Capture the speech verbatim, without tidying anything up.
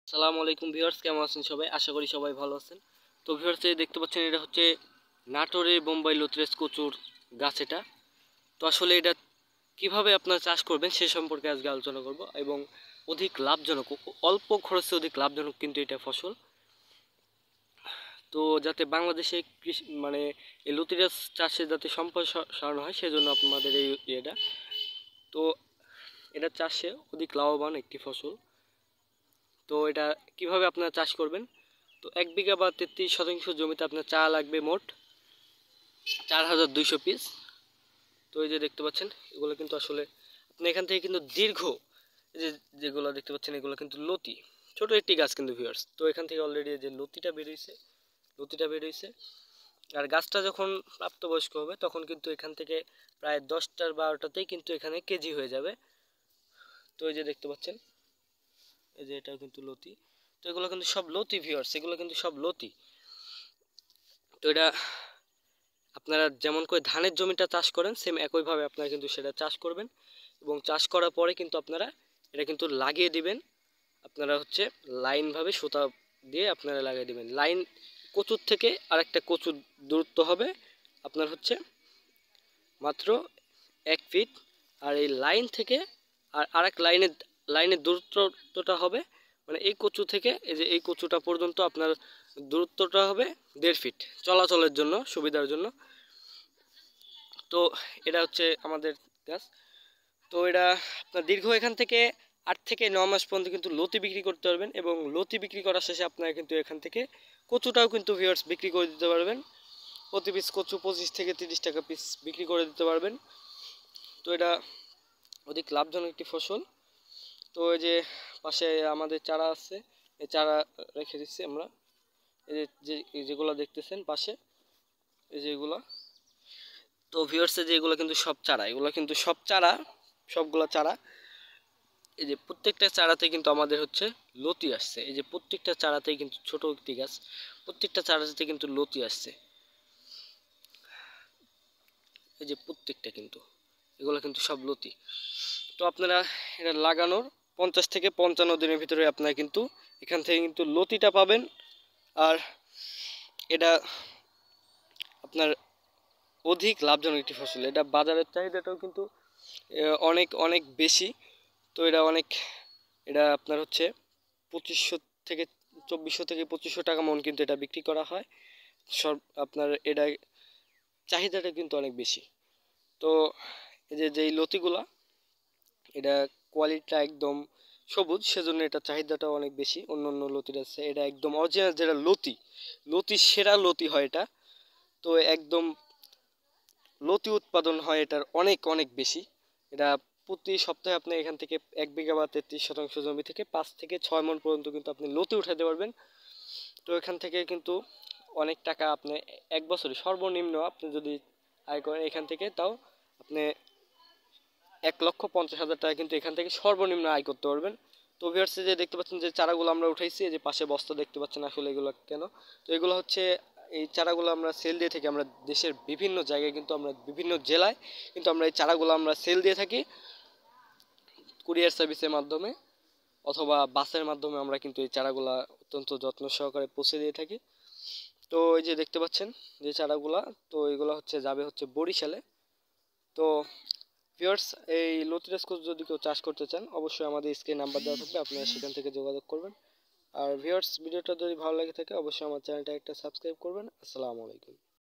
আসসালামু আলাইকুম ভিউয়ার্স, কেমন আছেন সবাই? আশা করি সবাই ভালো আছেন। তো ভিউয়ার্স, এই দেখতে পাচ্ছেন এটা হচ্ছে নাটোরের বোম্বাই লতিরাজ কচুর গাছ। এটা তো আসলে এটা কিভাবে আপনারা চাষ করবেন সে সম্পর্কে আজকে আলোচনা করব, এবং অধিক লাভজনক, অল্প খরচে অধিক লাভজনক কিন্তু এটা ফসল। তো যাতে বাংলাদেশে কৃষি মানে এই লতিরাজ চাষে যাতে সম্প্রসারণ হয় সেজন্য আপনাদের এই ইয়েটা। তো এটা চাষে অধিক লাভবান একটি ফসল। তো এটা কিভাবে আপনারা চাষ করবেন? তো এক বিঘা বা তেত্রিশ শতাংশ জমিতে আপনার চারা লাগবে মোট চার হাজার দুইশো পিস। তো এই যে দেখতে পাচ্ছেন এগুলো কিন্তু আসলে আপনি এখান থেকে কিন্তু দীর্ঘ, এই যে যেগুলো দেখতে পাচ্ছেন এগুলো কিন্তু লতি, ছোট একটি গাছ কিন্তু ভিউয়ার্স। তো এখান থেকে অলরেডি যে লতিটা বেরিয়েছে, লতিটা বেরিয়েছে আর গাছটা যখন প্রাপ্তবয়স্ক হবে তখন কিন্তু এখান থেকে প্রায় দশটার বারোটাতেই কিন্তু এখানে কেজি হয়ে যাবে। তো এই যে দেখতে পাচ্ছেন এই যে এটাও কিন্তু লতি। তো এগুলো কিন্তু সব লতি ভিউয়ার্স, এগুলো কিন্তু সব লতি। তো এটা আপনারা যেমন করে ধানের জমিটা চাষ করেন সেম একইভাবে আপনারা কিন্তু সেটা চাষ করবেন, এবং চাষ করার পরে কিন্তু আপনারা এটা কিন্তু লাগিয়ে দিবেন। আপনারা হচ্ছে লাইনভাবে সুতা দিয়ে আপনারা লাগিয়ে দিবেন। লাইন কচুর থেকে আরেকটা কচুর দূরত্ব হবে আপনার হচ্ছে মাত্র এক ফিট। আর এই লাইন থেকে আর আরেক লাইনের লাইনের দূরত্বটা হবে মানে এই কচু থেকে এই যে এই কচুটা পর্যন্ত আপনার দূরত্বটা হবে দেড় ফিট, চলাচলের জন্য সুবিধার জন্য। তো এটা হচ্ছে আমাদের গাছ। তো এটা আপনার দীর্ঘ এখান থেকে আট থেকে নয় মাস পর্যন্ত কিন্তু লতি বিক্রি করতে পারবেন, এবং লতি বিক্রি করার শেষে আপনারা কিন্তু এখান থেকে কচুটাও কিন্তু ভিউয়ার্স বিক্রি করে দিতে পারবেন। প্রতি পিস কচু পঁচিশ থেকে তিরিশ টাকা পিস বিক্রি করে দিতে পারবেন। তো এটা অধিক লাভজনক একটি ফসল। তো এই যে পাশে আমাদের চারা আছে, এই চারা রেখে দিচ্ছি আমরা। এই যে যেগুলো দেখতেছেন পাশে, এই যেগুলো, তো ভিউয়ার্সে যেগুলো কিন্তু সব চারা, এগুলো কিন্তু সব চারা, সবগুলো চারা। এই যে প্রত্যেকটা চারাতে কিন্তু আমাদের হচ্ছে লতি আসছে। এই যে প্রত্যেকটা চারাতেই কিন্তু ছোট একটি গাছ, প্রত্যেকটা চারাতে কিন্তু লতি আসছে। এই যে প্রত্যেকটা কিন্তু এগুলো কিন্তু সব লতি। তো আপনারা এটা লাগানোর পঞ্চাশ থেকে পঞ্চান্ন দিনের ভিতরে আপনারা কিন্তু এখান থেকে কিন্তু লতিটা পাবেন। আর এটা আপনার অধিক লাভজনক একটি ফসল। এটা বাজারের চাহিদাটাও কিন্তু অনেক অনেক বেশি। তো এটা অনেক, এটা আপনার হচ্ছে পঁচিশশো থেকে চব্বিশশো থেকে পঁচিশশো টাকা মন কিন্তু এটা বিক্রি করা হয় সব। আপনার এটা চাহিদাটা কিন্তু অনেক বেশি। তো এই যে যেই লতিগুলা, এটা কোয়ালিটিটা একদম সবুজ, সেজন্য এটা চাহিদাটা অনেক বেশি অন্য অন্য লতির আছে। এটা একদম অরিজিনাল যেটা লতি, লতি সেরা লতি হয় এটা। তো একদম লতি উৎপাদন হয় এটার অনেক অনেক বেশি। এটা প্রতি সপ্তাহে আপনি এখান থেকে এক বিঘা বা তেত্রিশ শতাংশ জমি থেকে পাঁচ থেকে ছয় মন পর্যন্ত কিন্তু আপনি লতি উঠাতে পারবেন। তো এখান থেকে কিন্তু অনেক টাকা আপনি এক বছরে সর্বনিম্ন আপনি যদি আয় করেন এখান থেকে, তাও আপনি এক লক্ষ পঞ্চাশ হাজার টাকা কিন্তু এখান থেকে সর্বনিম্ন আয় করতে পারবেন। তো ভিউয়ার্স, যে দেখতে পাচ্ছেন যে চারাগুলো আমরা উঠাইছি, এই যে পাশে বস্তা দেখতে পাচ্ছেন, আসলে এগুলো কেন? তো এগুলো হচ্ছে এই চারাগুলো আমরা সেল দিয়ে থাকি, আমরা দেশের বিভিন্ন জায়গায় কিন্তু আমরা বিভিন্ন জেলায় কিন্তু আমরা এই চারাগুলো আমরা সেল দিয়ে থাকি কুরিয়ার সার্ভিসের মাধ্যমে অথবা বাসের মাধ্যমে। আমরা কিন্তু এই চারাগুলা অত্যন্ত যত্ন সহকারে পৌঁছে দিয়ে থাকি। তো এই যে দেখতে পাচ্ছেন যে চারাগুলা, তো এগুলো হচ্ছে যাবে হচ্ছে বরিশালে। তো ভিউয়ার্স, এই লতিরাজ কচু যদি কেউ চাষ করতে চান অবশ্যই আমাদের স্ক্রিনে নাম্বার দেওয়া থাকবে, আপনারা সেখান থেকে যোগাযোগ করবেন। আর ভিউয়ার্স, ভিডিওটা যদি ভালো লাগে থাকে অবশ্যই আমার চ্যানেলটা একটা সাবস্ক্রাইব করবেন। আসসালামু আলাইকুম।